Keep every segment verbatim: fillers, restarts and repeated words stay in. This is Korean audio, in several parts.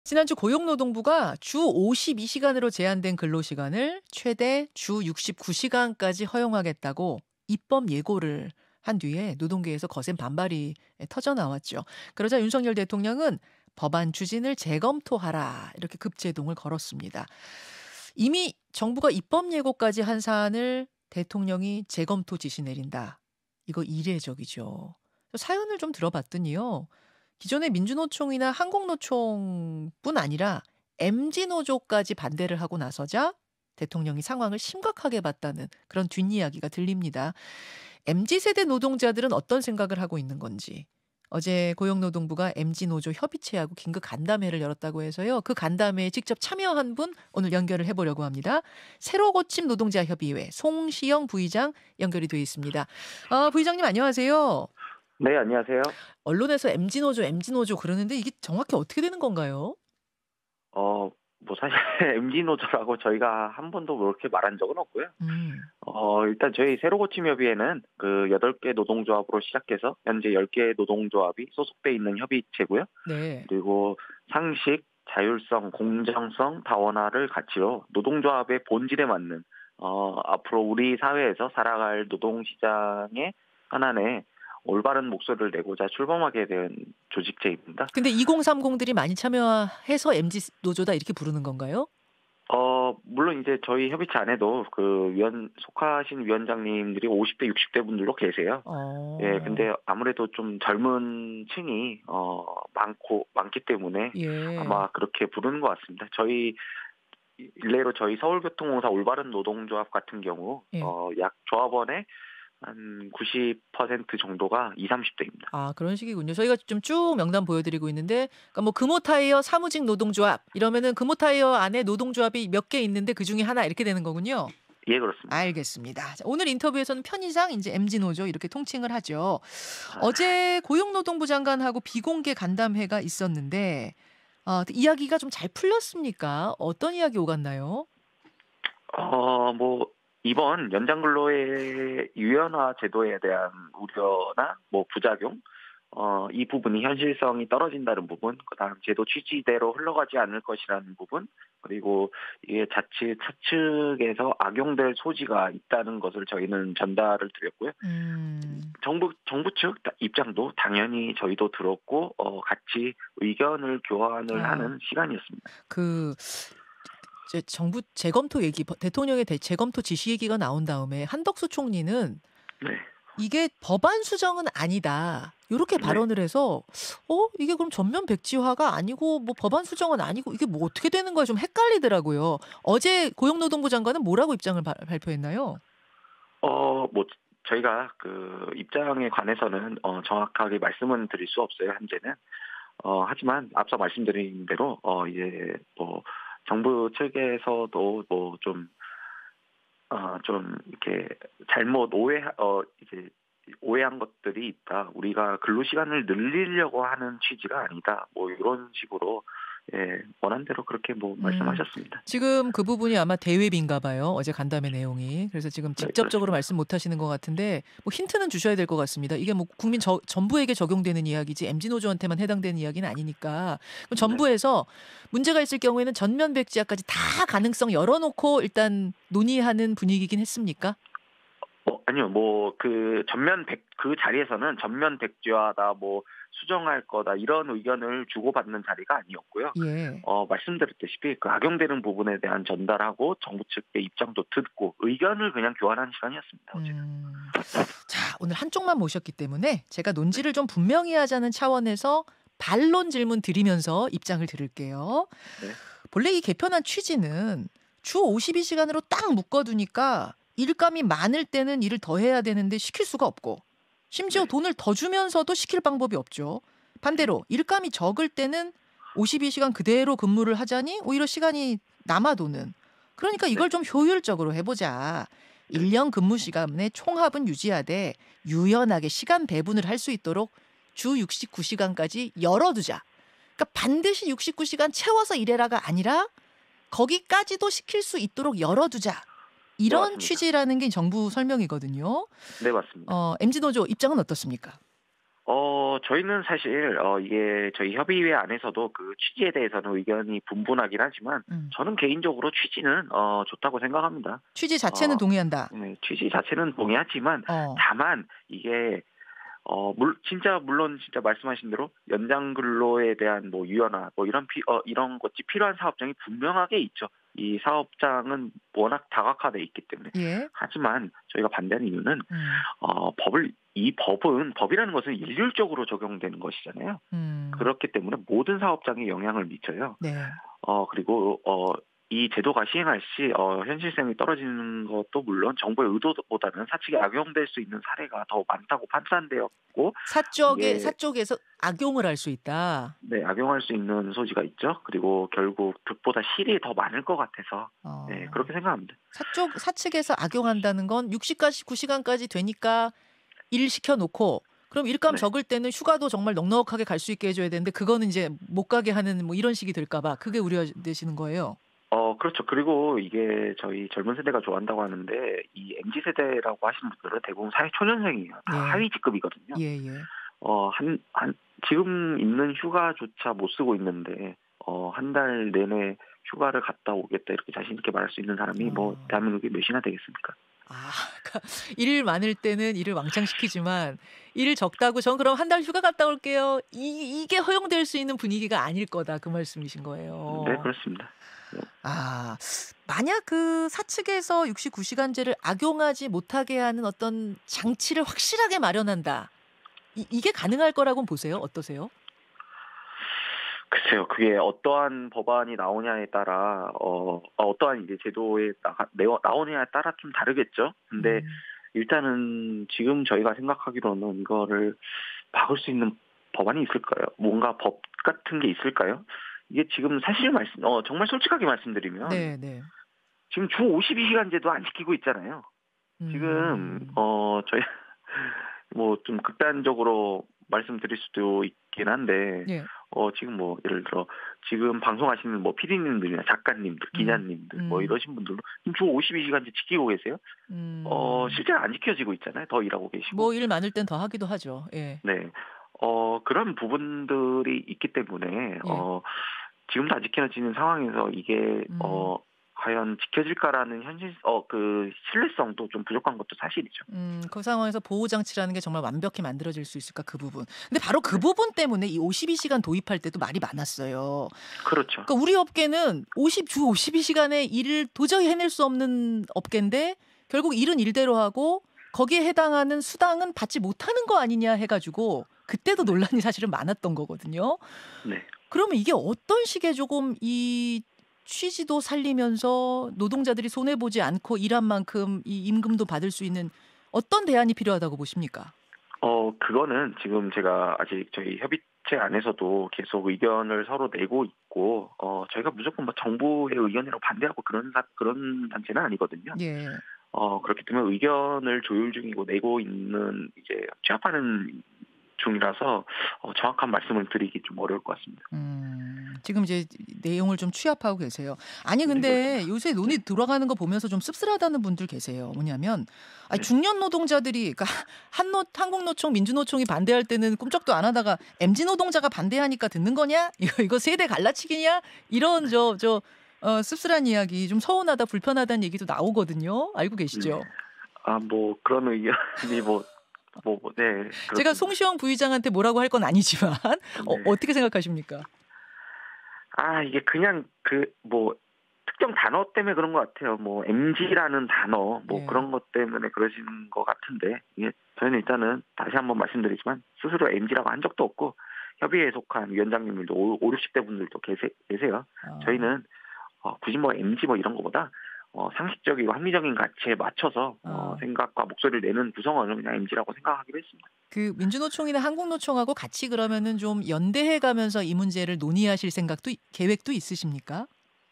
지난주 고용노동부가 주 오십이 시간으로 제한된 근로시간을 최대 주 육십구 시간까지 허용하겠다고 입법 예고를 한 뒤에 노동계에서 거센 반발이 터져 나왔죠. 그러자 윤석열 대통령은 법안 추진을 재검토하라 이렇게 급제동을 걸었습니다. 이미 정부가 입법 예고까지 한 사안을 대통령이 재검토 지시 내린다. 이거 이례적이죠. 사연을 좀 들어봤더니요. 기존의 민주노총이나 한국노총뿐 아니라 엠지노조까지 반대를 하고 나서자 대통령이 상황을 심각하게 봤다는 그런 뒷이야기가 들립니다. 엠지세대 노동자들은 어떤 생각을 하고 있는 건지. 어제 고용노동부가 엠지노조 협의체하고 긴급 간담회를 열었다고 해서요. 그 간담회에 직접 참여한 분 오늘 연결을 해보려고 합니다. 새로 고침 노동자협의회 송시영 부의장 연결이 되어 있습니다. 아, 부의장님 안녕하세요. 네, 안녕하세요. 언론에서 엠지노조, 엠지노조 그러는데 이게 정확히 어떻게 되는 건가요? 어, 뭐 사실 엠지노조라고 저희가 한 번도 그렇게 말한 적은 없고요. 음. 어, 일단 저희 새로고침협의회는 그 여덟 개 노동조합으로 시작해서 현재 열 개 노동조합이 소속돼 있는 협의체고요. 네. 그리고 상식, 자율성, 공정성, 다원화를 가치로 노동조합의 본질에 맞는 어, 앞으로 우리 사회에서 살아갈 노동시장의 현안에 올바른 목소리를 내고자 출범하게 된 조직체입니다. 근데 이공삼공들이 많이 참여해서 엠지 노조다 이렇게 부르는 건가요? 어, 물론 이제 저희 협의체 안에도 그 위원, 속하신 위원장님들이 오십 대, 육십 대 분들도 계세요. 어. 예, 근데 아무래도 좀 젊은 층이, 어, 많고, 많기 때문에 예. 아마 그렇게 부르는 것 같습니다. 저희, 일례로 저희 서울교통공사 올바른 노동조합 같은 경우, 예. 어, 약 조합원의 한 구십 퍼센트 정도가 이십, 삼십 대입니다. 아, 그런 식이군요. 저희가 좀 쭉 명단 보여드리고 있는데, 그러니까 뭐 금호타이어 사무직 노동조합 이러면은 금호타이어 안에 노동조합이 몇 개 있는데 그 중에 하나 이렇게 되는 거군요. 예, 그렇습니다. 알겠습니다. 자, 오늘 인터뷰에서는 편의상 이제 엠지노조 이렇게 통칭을 하죠. 아. 어제 고용노동부 장관하고 비공개 간담회가 있었는데 어, 이야기가 좀 잘 풀렸습니까? 어떤 이야기 오갔나요? 어, 뭐, 이번 연장근로의 유연화 제도에 대한 우려나 뭐 부작용, 어, 이 부분이 현실성이 떨어진다는 부분, 그다음 제도 취지대로 흘러가지 않을 것이라는 부분, 그리고 이게 자칫 사측에서 악용될 소지가 있다는 것을 저희는 전달을 드렸고요. 음. 정부 정부 측 입장도 당연히 저희도 들었고, 어, 같이 의견을 교환을 아. 하는 시간이었습니다. 그 이제 정부 재검토 얘기, 대통령의 대- 재검토 지시 얘기가 나온 다음에 한덕수 총리는 네. 이게 법안 수정은 아니다. 이렇게 네. 발언을 해서 어 이게 그럼 전면 백지화가 아니고 뭐 법안 수정은 아니고 이게 뭐 어떻게 되는 거야 좀 헷갈리더라고요. 어제 고용노동부 장관은 뭐라고 입장을 바- 발표했나요? 어, 뭐, 저희가 그 입장에 관해서는 어, 정확하게 말씀은 드릴 수 없어요, 현재는. 어, 하지만 앞서 말씀드린 대로, 어, 이제 뭐, 정부 측에서도 뭐 좀, 어, 좀 이렇게 잘못 오해, 어, 이제 오해한 것들이 있다. 우리가 근로시간을 늘리려고 하는 취지가 아니다. 뭐 이런 식으로, 예, 원한 대로 그렇게 뭐 음. 말씀하셨습니다. 지금 그 부분이 아마 대외비인가 봐요. 어제 간담회 내용이. 그래서 지금 직접적으로 그렇습니다. 말씀 못 하시는 것 같은데 뭐 힌트는 주셔야 될 것 같습니다. 이게 뭐 국민 저, 전부에게 적용되는 이야기지 엠지노조한테만 해당되는 이야기는 아니니까. 그럼 정부에서 문제가 있을 경우에는 전면 백지화까지 다 가능성 열어놓고 일단 논의하는 분위기긴 했습니까? 어, 아니요, 뭐, 그, 전면 백, 그 자리에서는 전면 백지화다, 뭐, 수정할 거다, 이런 의견을 주고받는 자리가 아니었고요. 예. 어, 말씀드렸다시피, 그 악용되는 부분에 대한 전달하고, 정부 측의 입장도 듣고, 의견을 그냥 교환하는 시간이었습니다, 어제. 음. 자, 오늘 한쪽만 모셨기 때문에 제가 논지를 좀 분명히 하자는 차원에서 반론 질문 드리면서 입장을 들을게요. 네. 본래 이 개편안 취지는 주 오십이 시간으로 딱 묶어두니까 일감이 많을 때는 일을 더 해야 되는데 시킬 수가 없고 심지어 네. 돈을 더 주면서도 시킬 방법이 없죠. 반대로 일감이 적을 때는 오십이 시간 그대로 근무를 하자니 오히려 시간이 남아도는. 그러니까 이걸 좀 효율적으로 해보자. 일 년 근무 시간의 총합은 유지하되 유연하게 시간 배분을 할 수 있도록 주 육십구 시간까지 열어두자. 그러니까 반드시 육십구 시간 채워서 일해라가 아니라 거기까지도 시킬 수 있도록 열어두자. 네, 이런 맞습니다. 취지라는 게 정부 설명이거든요. 네, 맞습니다. 어, 엠지노조 입장은 어떻습니까? 어 저희는 사실 어 이게 저희 협의회 안에서도 그 취지에 대해서는 의견이 분분하긴 하지만 음. 저는 개인적으로 취지는 어 좋다고 생각합니다. 취지 자체는 어 동의한다. 네 취지 자체는 동의하지만 어. 다만 이게 어 물 진짜 물론 진짜 말씀하신 대로 연장 근로에 대한 뭐 유연화 뭐 이런 피 어 이런 것이 필요한 사업장이 분명하게 있죠. 이 사업장은 워낙 다각화돼 있기 때문에. 예. 하지만 저희가 반대하는 이유는 음. 어 법을 이 법은 법이라는 것은 일률적으로 적용되는 것이잖아요. 음. 그렇기 때문에 모든 사업장에 영향을 미쳐요. 네. 어 그리고 어 이 제도가 시행할 시 어 현실성이 떨어지는 것도 물론 정부의 의도보다는 사측에 악용될 수 있는 사례가 더 많다고 판단되었고 사적에 이게 사쪽에서 악용을 할 수 있다. 네 악용할 수 있는 소지가 있죠. 그리고 결국 득보다 실이 더 많을 것 같아서 네 어. 그렇게 생각합니다. 사쪽 사측에서 악용한다는 건 육십 가지 구 시간까지 되니까 일 시켜 놓고 그럼 일감 네. 적을 때는 휴가도 정말 넉넉하게 갈 수 있게 해 줘야 되는데 그거는 이제 못 가게 하는 뭐 이런 식이 될까 봐 그게 우려되시는 거예요? 어 그렇죠. 그리고 이게 저희 젊은 세대가 좋아한다고 하는데 이 엠지 세대라고 하시는 분들은 대부분 사회 초년생이에요. 다 예. 하위 직급이거든요. 예예. 어 한 한 지금 있는 휴가조차 못 쓰고 있는데 어 한 달 내내 휴가를 갔다 오겠다 이렇게 자신 있게 말할 수 있는 사람이 뭐 어. 대한민국에 몇이나 되겠습니까? 아 그러니까 일 많을 때는 일을 왕창 시키지만 일 적다고 "전 그럼 한 달 휴가 갔다 올게요." 이 이게 허용될 수 있는 분위기가 아닐 거다 그 말씀이신 네 거예요. 그렇습니다. 네. 아 만약 그 사측에서 육십구 시간제를 악용하지 못하게 하는 어떤 장치를 확실하게 마련한다. 이 이게 가능할 거라고는 보세요? 어떠세요? 글쎄요. 그게 어떠한 법안이 나오냐에 따라 어 어 어떠한 이제 제도에 나가 내어 나오느냐에 따라 좀 다르겠죠. 근데 음. 일단은 지금 저희가 생각하기로는 이거를 막을 수 있는 법안이 있을까요? 뭔가 법 같은 게 있을까요? 이게 지금 사실 말씀 어 정말 솔직하게 말씀드리면 네네. 지금 주 오십이 시간제도 안 지키고 있잖아요. 지금 음. 어 저희 뭐 좀 극단적으로 말씀드릴 수도 있긴 한데 예. 어 지금 뭐 예를 들어 지금 방송하시는 뭐 피디님들이나 작가님들, 음. 기자님들 뭐 음. 이러신 분들도 지금 주 오십이 시간제 지키고 계세요? 어 음. 실제로 안 지켜지고 있잖아요. 더 일하고 뭐 계시고. 일 많을 땐 더 하기도 하죠. 예. 네. 어 그런 부분들이 있기 때문에 예. 어 지금도 안 지켜지는 상황에서 이게 음. 어 과연 지켜질까라는 현실 어 그 신뢰성도 좀 부족한 것도 사실이죠. 음 그 상황에서 보호 장치라는 게 정말 완벽히 만들어질 수 있을까 그 부분. 근데 바로 그 네. 부분 때문에 이 오십이 시간 도입할 때도 말이 많았어요. 그렇죠. 그러니까 우리 업계는 오십 주 오십이 시간의 일을 도저히 해낼 수 없는 업계인데 결국 일은 일대로 하고 거기에 해당하는 수당은 받지 못하는 거 아니냐 해 가지고 그때도 네. 논란이 사실은 많았던 거거든요. 네. 그러면 이게 어떤 식의 조금 이 취지도 살리면서 노동자들이 손해 보지 않고 일한 만큼 이 임금도 받을 수 있는 어떤 대안이 필요하다고 보십니까? 어 그거는 지금 제가 아직 저희 협의체 안에서도 계속 의견을 서로 내고 있고 어 저희가 무조건 뭐 정부의 의견이라고 반대하고 그런 사 그런 단체는 아니거든요. 예. 어 그렇기 때문에 의견을 조율 중이고 내고 있는 이제 취합하는 중이라서 어 정확한 말씀을 드리기 좀 어려울 것 같습니다. 음. 지금 이제 내용을 좀 취합하고 계세요. 아니 네 근데 그렇습니다. 요새 네. 논의 돌아가는 거 보면서 좀 씁쓸하다는 분들 계세요. 뭐냐면 아 네. 중년 노동자들이 그러니까 한노 한국노총, 민주노총이 반대할 때는 꿈쩍도 안 하다가 엠지 노동자가 반대하니까 듣는 거냐? 이거 이거 세대 갈라치기냐? 이런 저 저 어 씁쓸한 이야기 좀 서운하다 불편하다는 얘기도 나오거든요. 알고 네. 계시죠? 아 뭐 그런 의견이 뭐 뭐 뭐 네 제가 그렇습니다. 송시영 부의장한테 뭐라고 할 건 아니지만 어 네. 어떻게 생각하십니까? 아 이게 그냥 그 뭐 특정 단어 때문에 그런 것 같아요. 뭐 엠지라는 단어 뭐 예. 그런 것 때문에 그러시는 것 같은데 이게 저희는 일단은 다시 한번 말씀드리지만 스스로 엠지라고 한 적도 없고 협의회에 속한 위원장님들도 오 오륙십 대 분들도 계세 계세요. 어. 저희는 어 굳이 뭐 엠지 뭐 이런 거보다 어 상식적이고 합리적인 가치에 맞춰서 어 어. 생각과 목소리를 내는 구성원은 그냥 엠지라고 생각하기로 했습니다. 그 민주노총이나 한국노총하고 같이 그러면은 좀 연대해 가면서 이 문제를 논의하실 생각도 있 계획도 있으십니까?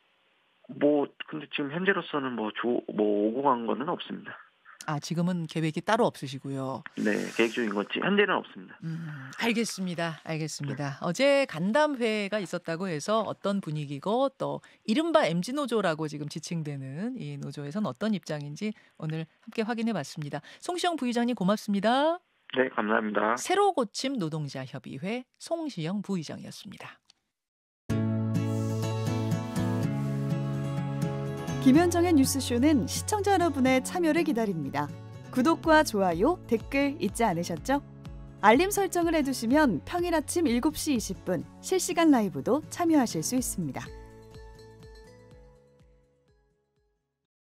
뭐 근데 지금 현재로서는 뭐 조 뭐 오고간 거는 없습니다. 아 지금은 계획이 따로 없으시고요. 네. 계획 중인 건지 현재는 없습니다. 음 알겠습니다. 네. 알겠습니다. 어제 간담회가 있었다고 해서 어떤 분위기고 또 이른바 엠지 노조라고 지금 지칭되는 이 노조에서는 어떤 입장인지 오늘 함께 확인해 봤습니다. 송시영 부의장님 고맙습니다. 네, 감사합니다. 새로고침 노동자 협의회 송시영 부의장이었습니다. 김현정의 뉴스쇼는 시청자 여러분의 참여를 기다립니다. 구독과 좋아요, 댓글 잊지 않으셨죠? 알림 설정을 해두시면 평일 아침 일곱 시 이십 분 실시간 라이브도 참여하실 수 있습니다.